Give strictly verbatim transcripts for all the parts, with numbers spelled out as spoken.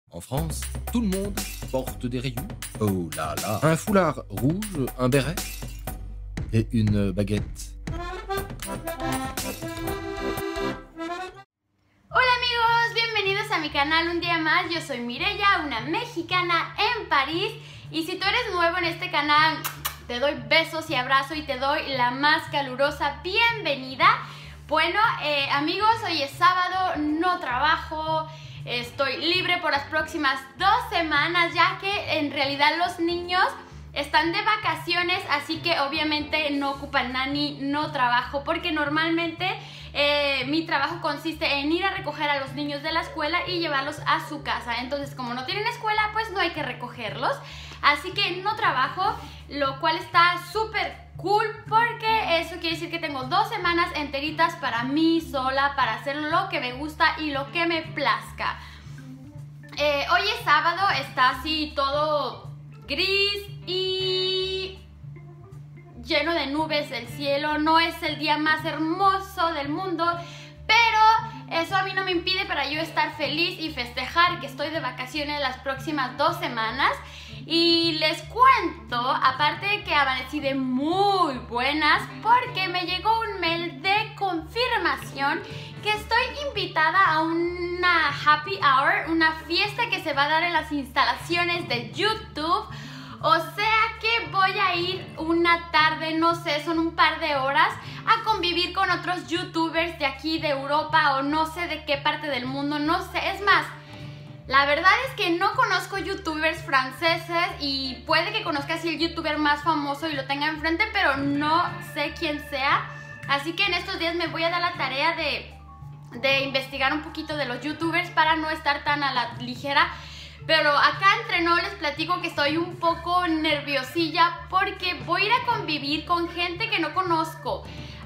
En France, tout le monde porte des rayons. Oh là là. Un foulard rouge, un béret et une baguette. Hola amigos, bienvenidos a mi canal un día más. Yo soy Mireya, una mexicana en París. Y si tú eres nuevo en este canal, te doy besos y abrazos y te doy la más calurosa bienvenida. Bueno, eh, amigos, hoy es sábado, no trabajo. Estoy libre por las próximas dos semanas, ya que en realidad los niños están de vacaciones, así que obviamente no ocupan nani, no trabajo, porque normalmente eh, mi trabajo consiste en ir a recoger a los niños de la escuela y llevarlos a su casa. Entonces, como no tienen escuela, pues no hay que recogerlos, así que no trabajo, lo cual está súper cool, porque eso quiere decir que tengo dos semanas enteritas para mí sola, para hacer lo que me gusta y lo que me plazca. Eh, hoy es sábado, está así todo gris y lleno de nubes el cielo. No es el día más hermoso del mundo, pero eso a mí no me impide para yo estar feliz y festejar que estoy de vacaciones las próximas dos semanas. Y les cuento, aparte de que amanecí de muy buenas, porque me llegó un mail de confirmación que estoy invitada a una happy hour, una fiesta que se va a dar en las instalaciones de YouTube. O sea que voy a ir una tarde, no sé, son un par de horas, a convivir con otros youtubers de aquí, de Europa, o no sé de qué parte del mundo, no sé. Es más, la verdad es que no conozco youtubers franceses y puede que conozca así el youtuber más famoso y lo tenga enfrente, pero no sé quién sea. Así que en estos días me voy a dar la tarea de, de investigar un poquito de los youtubers para no estar tan a la ligera. Pero acá entre no les platico que estoy un poco nerviosilla porque voy a ir a convivir con gente que no conozco.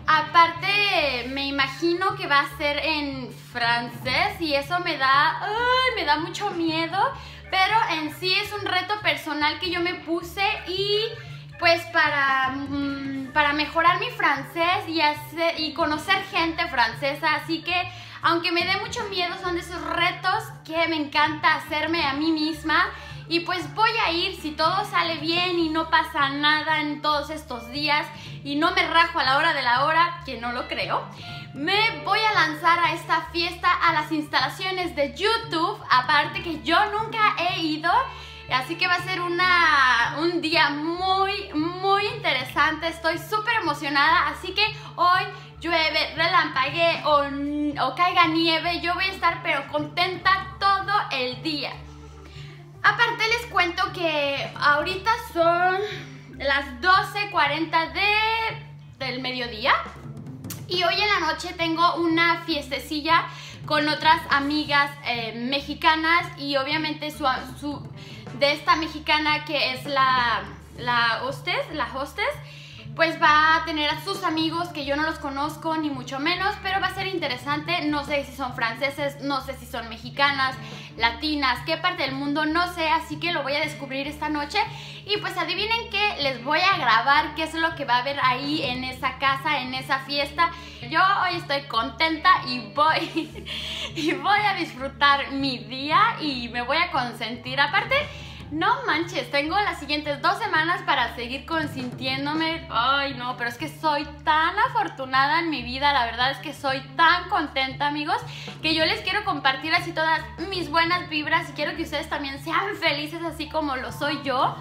Aparte, me imagino que va a ser en francés y eso me da, uh, me da mucho miedo. Pero en sí es un reto personal que yo me puse y pues para, um, para mejorar mi francés y, hacer, y conocer gente francesa. Así que aunque me dé mucho miedo, son de esos retos que me encanta hacerme a mí misma. Y pues voy a ir, si todo sale bien y no pasa nada en todos estos días y no me rajo a la hora de la hora, que no lo creo, me voy a lanzar a esta fiesta a las instalaciones de YouTube. Aparte que yo nunca he ido, así que va a ser una, un día muy, muy interesante. Estoy súper emocionada, así que hoy llueve, relampaguee o, o caiga nieve, yo voy a estar pero contenta todo el día. Aparte les cuento que ahorita son las doce cuarenta de, del mediodía y hoy en la noche tengo una fiestecilla con otras amigas eh, mexicanas y obviamente su, su, de esta mexicana que es la, la hostess, la hostess, pues va a tener a sus amigos que yo no los conozco ni mucho menos, pero va a ser interesante. No sé si son franceses, no sé si son mexicanas, latinas, qué parte del mundo, no sé, así que lo voy a descubrir esta noche. Y pues adivinen qué, les voy a grabar qué es lo que va a haber ahí en esa casa, en esa fiesta. Yo hoy estoy contenta y voy, y voy a disfrutar mi día y me voy a consentir. Aparte, no manches, tengo las siguientes dos semanas para seguir consintiéndome. Ay, no, pero es que soy tan afortunada en mi vida. La verdad es que soy tan contenta, amigos, que yo les quiero compartir así todas mis buenas vibras y quiero que ustedes también sean felices así como lo soy yo.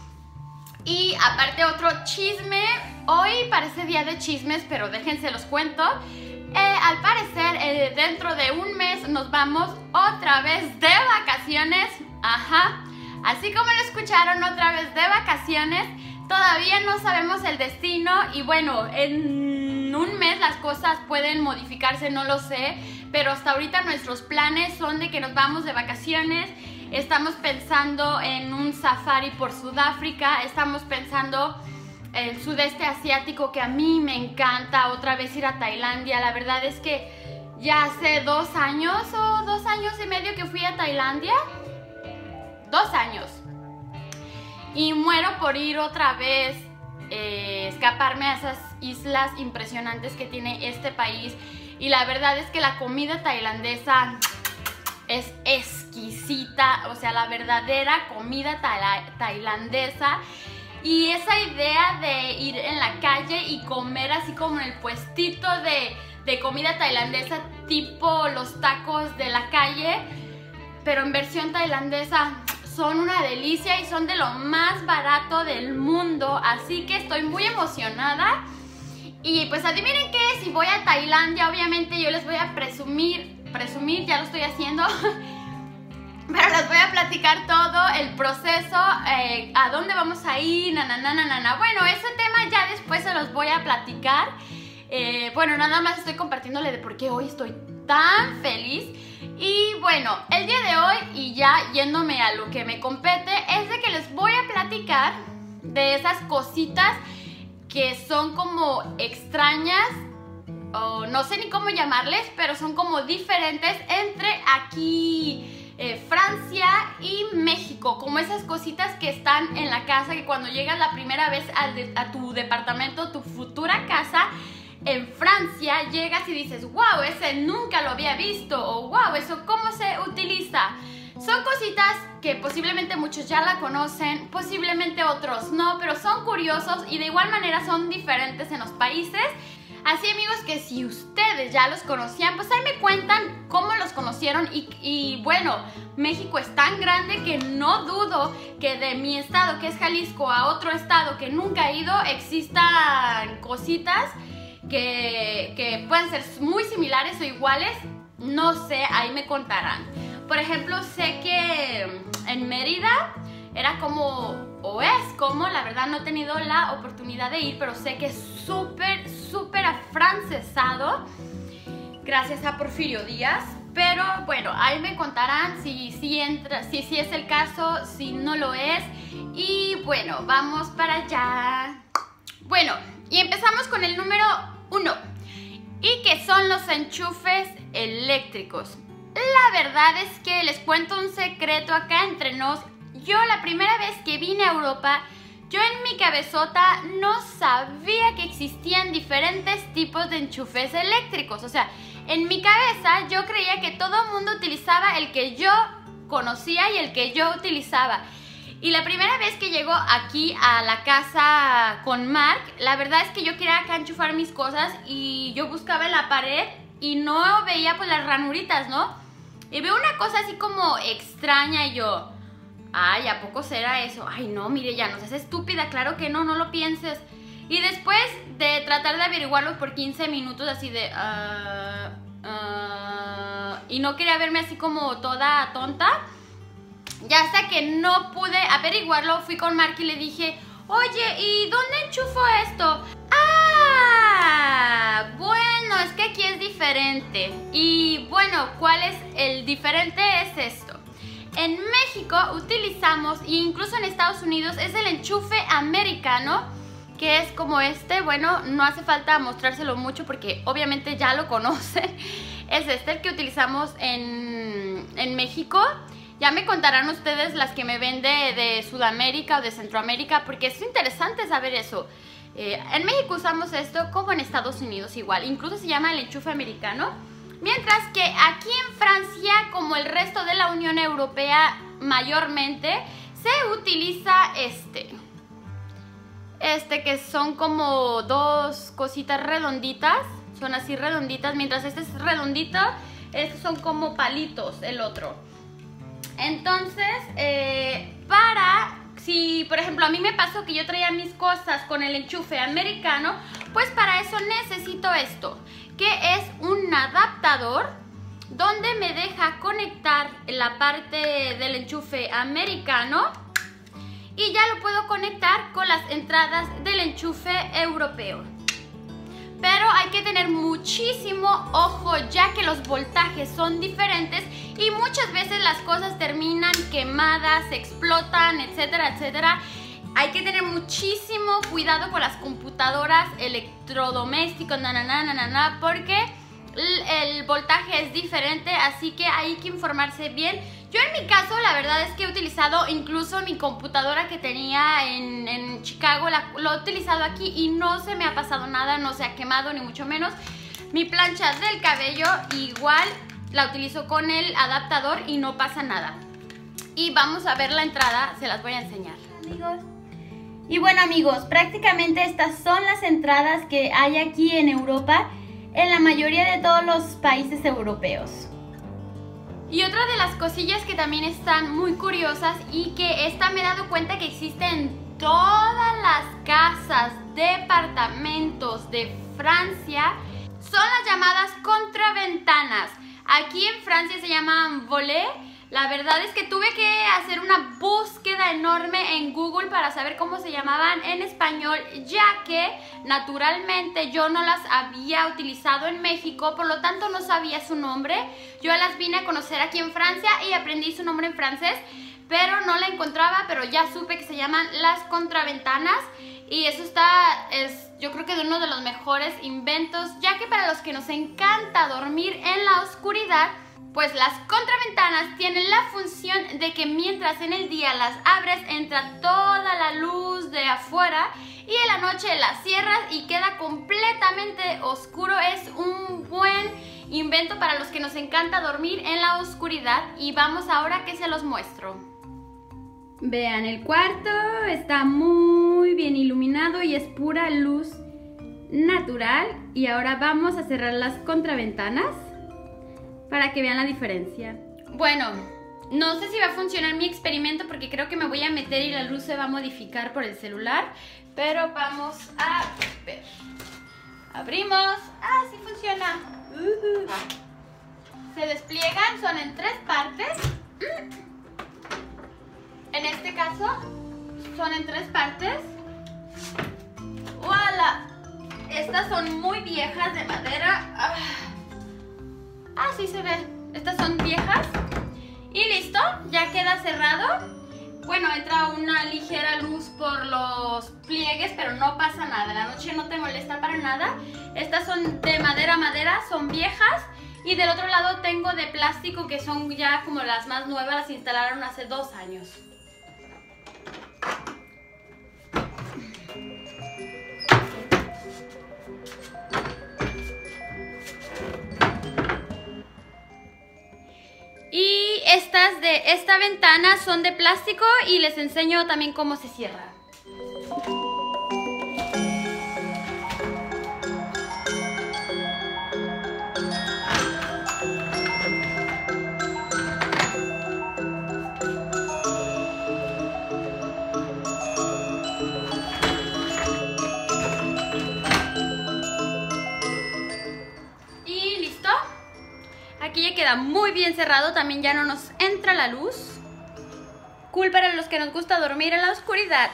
Y aparte otro chisme, hoy parece día de chismes, pero déjense los cuento. Eh, al parecer, eh, dentro de un mes nos vamos otra vez de vacaciones. Ajá. Así como lo escucharon, otra vez de vacaciones. Todavía no sabemos el destino y bueno, en un mes las cosas pueden modificarse, no lo sé. Pero hasta ahorita nuestros planes son de que nos vamos de vacaciones. Estamos pensando en un safari por Sudáfrica. Estamos pensando en el sudeste asiático, que a mí me encanta. Otra vez ir a Tailandia. La verdad es que ya hace dos años o dos años y medio que fui a Tailandia. Dos años y muero por ir otra vez, eh, escaparme a esas islas impresionantes que tiene este país. Y la verdad es que la comida tailandesa es exquisita, o sea, la verdadera comida tailandesa. Y esa idea de ir en la calle y comer así como en el puestito de, de comida tailandesa, tipo los tacos de la calle, pero en versión tailandesa, son una delicia y son de lo más barato del mundo. Así que estoy muy emocionada. Y pues adivinen qué, si voy a Tailandia, obviamente yo les voy a presumir, presumir, ya lo estoy haciendo, pero les voy a platicar todo el proceso, eh, a dónde vamos a ir, na, na, na, na, na. Bueno, ese tema ya después se los voy a platicar. Eh, bueno, nada más estoy compartiéndole de por qué hoy estoy tan feliz. Y bueno, el día de hoy, y ya yéndome a lo que me compete, es de que les voy a platicar de esas cositas que son como extrañas, o no sé ni cómo llamarles, pero son como diferentes entre aquí, eh, Francia y México. Como esas cositas que están en la casa, que cuando llegas la primera vez al de, a tu departamento, tu futura casa, en Francia, llegas y dices, wow, ese nunca lo había visto, o wow, eso cómo se utiliza. Son cositas que posiblemente muchos ya la conocen, posiblemente otros no, pero son curiosos y de igual manera son diferentes en los países. Así, amigos, que si ustedes ya los conocían, pues ahí me cuentan cómo los conocieron. Y, y bueno, México es tan grande que no dudo que de mi estado, que es Jalisco, a otro estado que nunca he ido, existan cositas que, que pueden ser muy similares o iguales. No sé, ahí me contarán. Por ejemplo, sé que en Mérida era como, o es como, la verdad no he tenido la oportunidad de ir, pero sé que es súper, súper afrancesado, gracias a Porfirio Díaz. Pero bueno, ahí me contarán si, si, entra, si, si es el caso, si no lo es. Y bueno, vamos para allá. Bueno, y empezamos con el número uno, y que son los enchufes eléctricos. La verdad es que les cuento un secreto acá entre nos. Yo la primera vez que vine a Europa, yo en mi cabezota no sabía que existían diferentes tipos de enchufes eléctricos. O sea, en mi cabeza yo creía que todo el mundo utilizaba el que yo conocía y el que yo utilizaba. Y la primera vez que llego aquí a la casa con Mark, la verdad es que yo quería acá enchufar mis cosas y yo buscaba en la pared y no veía pues las ranuritas, ¿no? Y veo una cosa así como extraña y yo, ay, ¿a poco será eso? Ay, no, mire, ya no seas estúpida, claro que no, no lo pienses. Y después de tratar de averiguarlo por quince minutos así de, uh, uh, y no quería verme así como toda tonta, ya hasta que no pude averiguarlo, fui con Mark y le dije, oye, ¿y dónde enchufo esto? Ah, bueno, es que aquí es diferente. Y bueno, ¿cuál es el diferente? Es esto. En México utilizamos, e incluso en Estados Unidos, es el enchufe americano, que es como este. Bueno, no hace falta mostrárselo mucho porque obviamente ya lo conocen. Es este el que utilizamos en, en México. Ya me contarán ustedes las que me ven de, de Sudamérica o de Centroamérica, porque es interesante saber eso. Eh, en México usamos esto como en Estados Unidos igual, incluso se llama el enchufe americano. Mientras que aquí en Francia, como el resto de la Unión Europea mayormente, se utiliza este. Este que son como dos cositas redonditas, son así redonditas, mientras este es redondito, estos son como palitos el otro. Entonces, eh, para... Si, por ejemplo, a mí me pasó que yo traía mis cosas con el enchufe americano, pues para eso necesito esto, que es un adaptador donde me deja conectar la parte del enchufe americano y ya lo puedo conectar con las entradas del enchufe europeo. Pero hay que tener muchísimo ojo, ya que los voltajes son diferentes y muchas veces las cosas terminan quemadas, explotan, etcétera, etcétera. Hay que tener muchísimo cuidado con las computadoras, electrodomésticos, na, na, na, na, na, na, porque el, el voltaje es diferente, así que hay que informarse bien. Yo en mi caso, la verdad es que he utilizado incluso mi computadora que tenía en, en Chicago, la, lo he utilizado aquí y no se me ha pasado nada, no se ha quemado ni mucho menos. Mi plancha del cabello igual la utilizo con el adaptador y no pasa nada. Y vamos a ver la entrada, se las voy a enseñar. Amigos. Y bueno amigos, prácticamente estas son las entradas que hay aquí en Europa, en la mayoría de todos los países europeos. Y otra de las cosillas que también están muy curiosas y que esta me he dado cuenta que existe en todas las casas, departamentos de Francia, son las llamadas contraventanas. Aquí en Francia se llaman volets. La verdad es que tuve que hacer una búsqueda enorme en Google para saber cómo se llamaban en español, ya que naturalmente yo no las había utilizado en México, por lo tanto no sabía su nombre. Yo las vine a conocer aquí en Francia y aprendí su nombre en francés, pero no la encontraba, pero ya supe que se llaman las contraventanas. Y eso está, es yo creo que de uno de los mejores inventos, ya que para los que nos encanta dormir en la oscuridad, pues las contraventanas tienen la función de que mientras en el día las abres, entra toda la luz de afuera y en la noche las cierras y queda completamente oscuro. Es un buen invento para los que nos encanta dormir en la oscuridad y vamos ahora que se los muestro. Vean, el cuarto está muy bien iluminado y es pura luz natural. Y ahora vamos a cerrar las contraventanas para que vean la diferencia. Bueno, no sé si va a funcionar mi experimento porque creo que me voy a meter y la luz se va a modificar por el celular, pero vamos a ver. Abrimos. Ah, sí funciona. Uh-huh. Se despliegan, son en tres partes. En este caso son en tres partes. ¡Voilà! Estas son muy viejas, de madera. Ah. Ah, sí se ve. Estas son viejas. Y listo, ya queda cerrado. Bueno, entra una ligera luz por los pliegues, pero no pasa nada. La noche no te molesta para nada. Estas son de madera a madera, son viejas. Y del otro lado tengo de plástico, que son ya como las más nuevas, las instalaron hace dos años. Y estas de esta ventana son de plástico y les enseño también cómo se cierra. Aquí ya queda muy bien cerrado, también ya no nos entra la luz. Cool para los que nos gusta dormir en la oscuridad.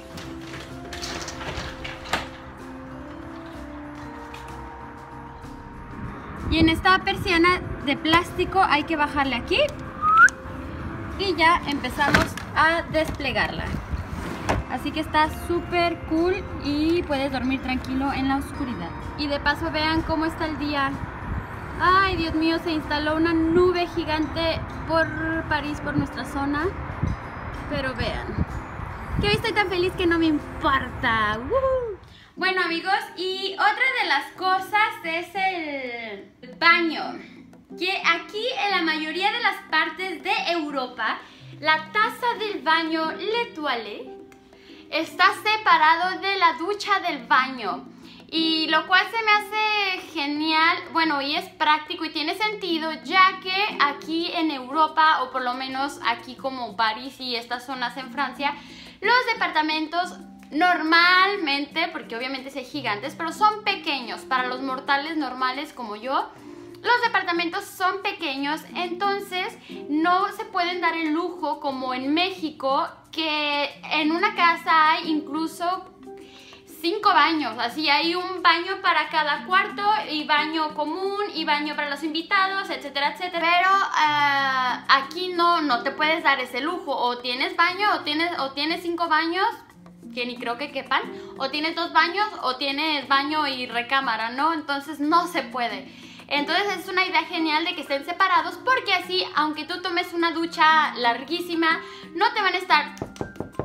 Y en esta persiana de plástico hay que bajarle aquí. Y ya empezamos a desplegarla. Así que está súper cool y puedes dormir tranquilo en la oscuridad. Y de paso vean cómo está el día. Ay, Dios mío, se instaló una nube gigante por París, por nuestra zona. Pero vean, que hoy estoy tan feliz que no me importa. ¡Woohoo! Bueno amigos, y otra de las cosas es el baño. Que aquí en la mayoría de las partes de Europa, la taza del baño, le toilette, está separado de la ducha del baño. Y lo cual se me hace genial, bueno, y es práctico y tiene sentido, ya que aquí en Europa, o por lo menos aquí como París y estas zonas en Francia, los departamentos normalmente, porque obviamente hay gigantes, pero son pequeños. Para los mortales normales como yo, los departamentos son pequeños, entonces no se pueden dar el lujo como en México, que en una casa hay incluso cinco baños, así hay un baño para cada cuarto y baño común y baño para los invitados, etcétera, etcétera. Pero uh, aquí no, no te puedes dar ese lujo. O tienes baño o tienes, o tienes cinco baños, que ni creo que quepan, o tienes dos baños o tienes baño y recámara, ¿no? Entonces no se puede. Entonces es una idea genial de que estén separados, porque así, aunque tú tomes una ducha larguísima, no te van a estar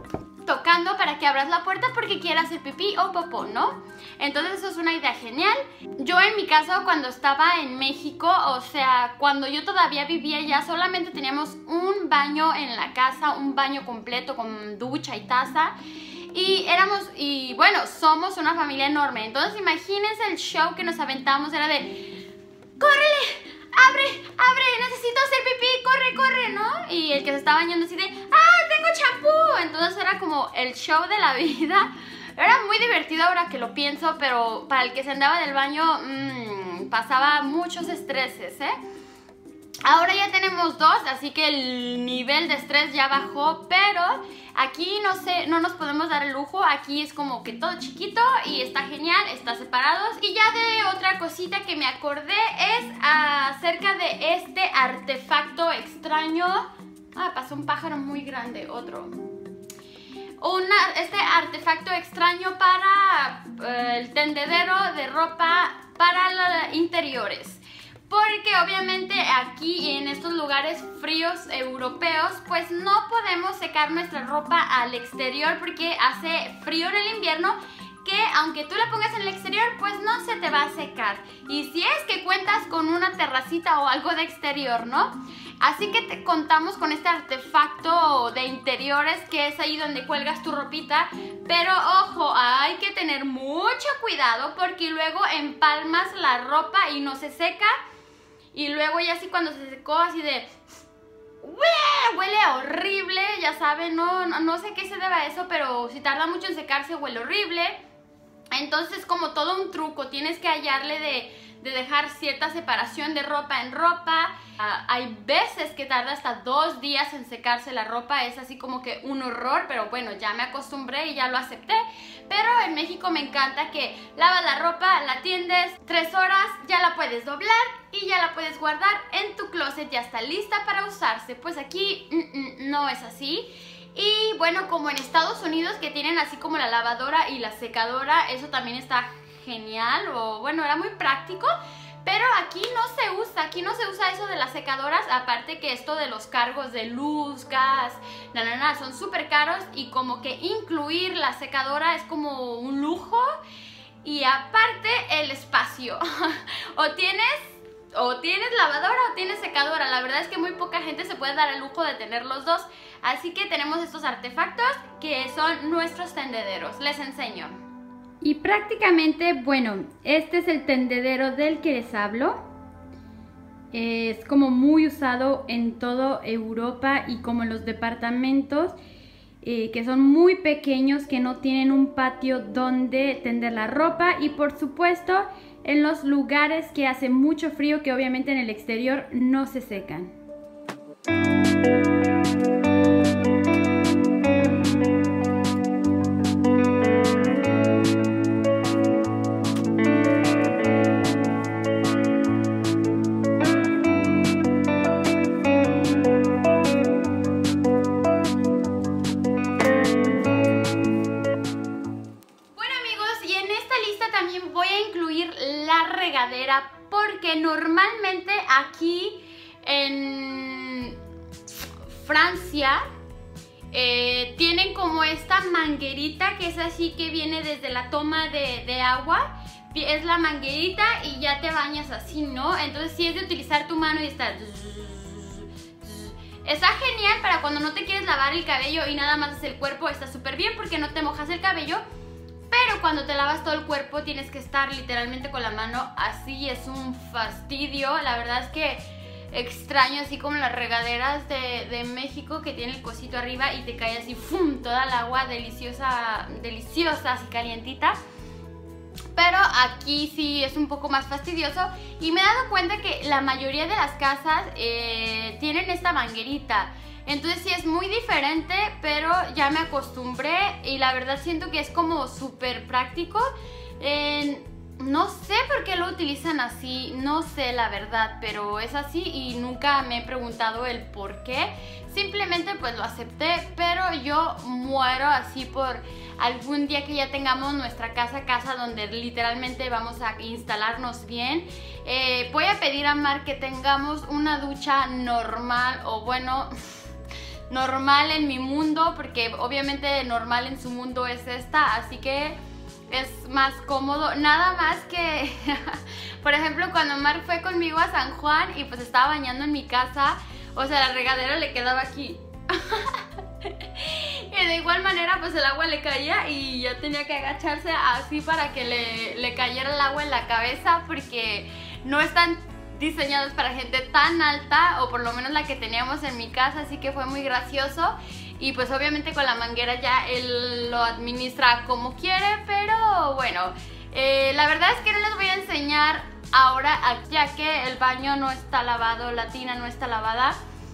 tocando para que abras la puerta porque quieras hacer pipí o popó, ¿no? Entonces eso es una idea genial. Yo en mi caso cuando estaba en México, o sea, cuando yo todavía vivía ya, solamente teníamos un baño en la casa, un baño completo con ducha y taza. Y éramos, y bueno, somos una familia enorme. Entonces imagínense el show que nos aventamos, era de ¡córrele! ¡Abre! ¡Abre! ¡Necesito hacer pipí! ¡Corre, corre! ¿No? Y el que se estaba bañando así de ¡ah! ¡Tengo champú! Entonces era como el show de la vida. Era muy divertido ahora que lo pienso, pero para el que se andaba del baño mmm, pasaba muchos estreses, ¿eh? Ahora ya tenemos dos, así que el nivel de estrés ya bajó, pero aquí no sé, no nos podemos dar el lujo. Aquí es como que todo chiquito y está genial, está separados. Y ya de otra cosita que me acordé es acerca de este artefacto extraño. Ah, pasó un pájaro muy grande, otro. Una, este artefacto extraño para eh, el tendedero de ropa para los interiores. Porque obviamente aquí en estos lugares fríos europeos pues no podemos secar nuestra ropa al exterior porque hace frío en el invierno, que aunque tú la pongas en el exterior pues no se te va a secar. Y si es que cuentas con una terracita o algo de exterior, ¿no? Así que te contamos con este artefacto de interiores que es ahí donde cuelgas tu ropita. Pero ojo, hay que tener mucho cuidado porque luego empalmas la ropa y no se seca. Y luego ya así cuando se secó así de huele horrible, ya saben, no, no, no sé qué se deba a eso, pero si tarda mucho en secarse huele horrible. Entonces como todo un truco, tienes que hallarle de, de dejar cierta separación de ropa en ropa. Uh, hay veces que tarda hasta dos días en secarse la ropa, es así como que un horror, pero bueno, ya me acostumbré y ya lo acepté. Pero en México me encanta que lavas la ropa, la tiendes, tres horas, ya la puedes doblar y ya la puedes guardar en tu closet, ya está lista para usarse. Pues aquí mm, mm, no es así. Y bueno, como en Estados Unidos que tienen así como la lavadora y la secadora, eso también está genial, o bueno, era muy práctico. Pero aquí no se usa, aquí no se usa eso de las secadoras, aparte que esto de los cargos de luz, gas, na, na, na, son súper caros y como que incluir la secadora es como un lujo. Y aparte el espacio, o tienes, o tienes lavadora o tienes secadora, la verdad es que muy poca gente se puede dar el lujo de tener los dos. Así que tenemos estos artefactos que son nuestros tendederos, les enseño. Y prácticamente, bueno, este es el tendedero del que les hablo. Es como muy usado en toda Europa y como en los departamentos eh, que son muy pequeños, que no tienen un patio donde tender la ropa. Y por supuesto en los lugares que hace mucho frío, que obviamente en el exterior no se secan. Porque normalmente aquí en Francia eh, tienen como esta manguerita que es así, que viene desde la toma de, de agua. Es la manguerita y ya te bañas así, ¿no? Entonces sí es de utilizar tu mano y estar... Está genial para cuando no te quieres lavar el cabello y nada más es el cuerpo, está súper bien porque no te mojas el cabello. Pero cuando te lavas todo el cuerpo tienes que estar literalmente con la mano así, es un fastidio. La verdad es que extraño así como las regaderas de, de México, que tiene el cosito arriba y te cae así ¡fum! Toda el agua deliciosa, deliciosa, así calientita. Pero aquí sí es un poco más fastidioso y me he dado cuenta que la mayoría de las casas eh, tienen esta manguerita. Entonces sí es muy diferente, pero ya me acostumbré y la verdad siento que es como súper práctico. Eh, no sé por qué lo utilizan así, no sé la verdad, pero es así y nunca me he preguntado el por qué. Simplemente pues lo acepté, pero yo muero así por algún día que ya tengamos nuestra casa, casa donde literalmente vamos a instalarnos bien. Eh, voy a pedir a Mar que tengamos una ducha normal o bueno... normal en mi mundo, porque obviamente normal en su mundo es esta, así que es más cómodo. Nada más que, por ejemplo, cuando Mark fue conmigo a San Juan y pues estaba bañando en mi casa, o sea, la regadera le quedaba aquí. Y de igual manera pues el agua le caía y yo tenía que agacharse así para que le, le cayera el agua en la cabeza, porque no están diseñados para gente tan alta, o por lo menos la que teníamos en mi casa, así que fue muy gracioso. Y pues obviamente con la manguera ya él lo administra como quiere, pero bueno, eh, la verdad es que no les voy a enseñar ahora, ya que el baño no está lavado, la tina no está lavada.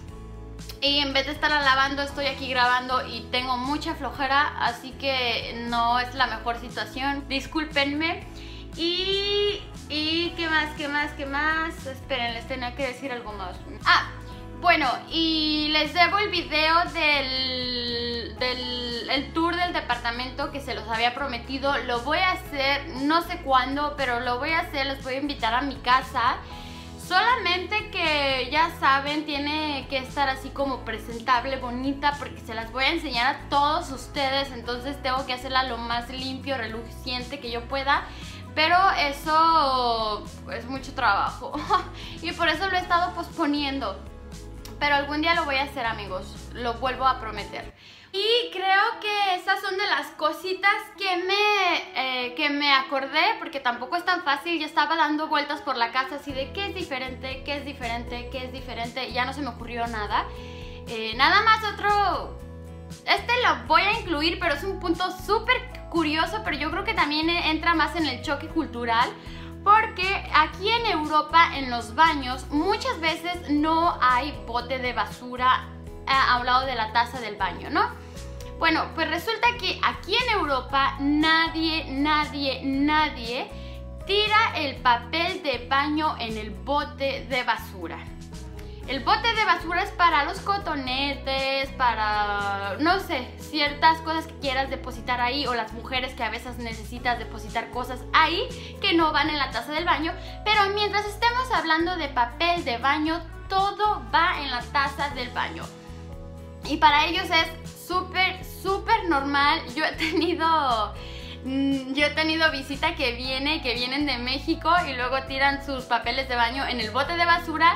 Y en vez de estarla lavando estoy aquí grabando y tengo mucha flojera, así que no es la mejor situación, discúlpenme. Y, y qué más, qué más, qué más, esperen, les tenía que decir algo más. Ah, bueno, y les debo el video del, del el tour del departamento que se los había prometido. Lo voy a hacer, no sé cuándo, pero lo voy a hacer, les voy a invitar a mi casa. Solamente que ya saben, tiene que estar así como presentable, bonita, porque se las voy a enseñar a todos ustedes. Entonces tengo que hacerla lo más limpio, reluciente que yo pueda. Pero eso es mucho trabajo y por eso lo he estado posponiendo. Pero algún día lo voy a hacer, amigos, lo vuelvo a prometer. Y creo que esas son de las cositas que me, eh, que me acordé, porque tampoco es tan fácil. Ya estaba dando vueltas por la casa así de qué es diferente, qué es diferente, qué es diferente, y ya no se me ocurrió nada. Eh, nada más otro, este lo voy a incluir, pero es un punto súper curioso, pero yo creo que también entra más en el choque cultural. Porque aquí en Europa, en los baños, muchas veces no hay bote de basura a un lado de la taza del baño, ¿no? Bueno, pues resulta que aquí en Europa nadie, nadie, nadie tira el papel de baño en el bote de basura. El bote de basura es para los cotonetes, para, no sé, ciertas cosas que quieras depositar ahí, o las mujeres que a veces necesitas depositar cosas ahí que no van en la taza del baño. Pero mientras estemos hablando de papel de baño, todo va en la taza del baño. Y para ellos es súper, súper normal. Yo he tenido... Yo he tenido visita que viene, que vienen de México y luego tiran sus papeles de baño en el bote de basura.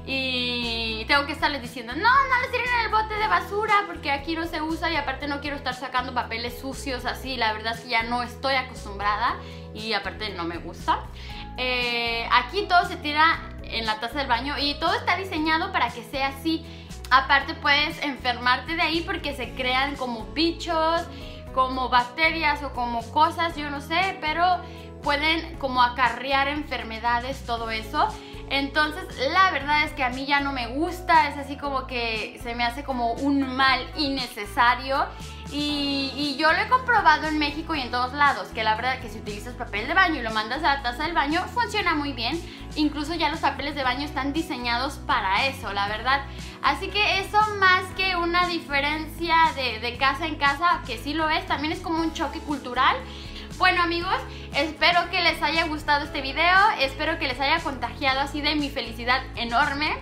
Y tengo que estarles diciendo, no, no les tiren en el bote de basura porque aquí no se usa, y aparte no quiero estar sacando papeles sucios así. La verdad es que ya no estoy acostumbrada y aparte no me gusta. eh, Aquí todo se tira en la taza del baño y todo está diseñado para que sea así. Aparte puedes enfermarte de ahí porque se crean como bichos, como bacterias o como cosas, yo no sé, pero pueden como acarrear enfermedades, todo eso. Entonces la verdad es que a mí ya no me gusta, es así como que se me hace como un mal innecesario. Y, y yo lo he comprobado en México y en todos lados, que la verdad es que si utilizas papel de baño y lo mandas a la taza del baño, funciona muy bien. Incluso ya los papeles de baño están diseñados para eso, la verdad. Así que eso, más que una diferencia de, de casa en casa, que sí lo es, también es como un choque cultural. Bueno, amigos, espero que les haya gustado este video, espero que les haya contagiado así de mi felicidad enorme.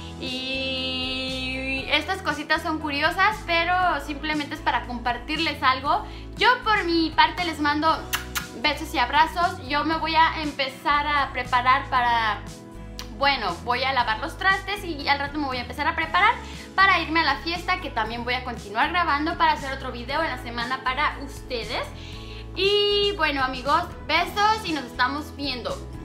Y estas cositas son curiosas, pero simplemente es para compartirles algo. Yo por mi parte les mando besos y abrazos. Yo me voy a empezar a preparar para... Bueno, voy a lavar los trastes y al rato me voy a empezar a preparar para irme a la fiesta, que también voy a continuar grabando para hacer otro video en la semana para ustedes. Y bueno, amigos, besos y nos estamos viendo.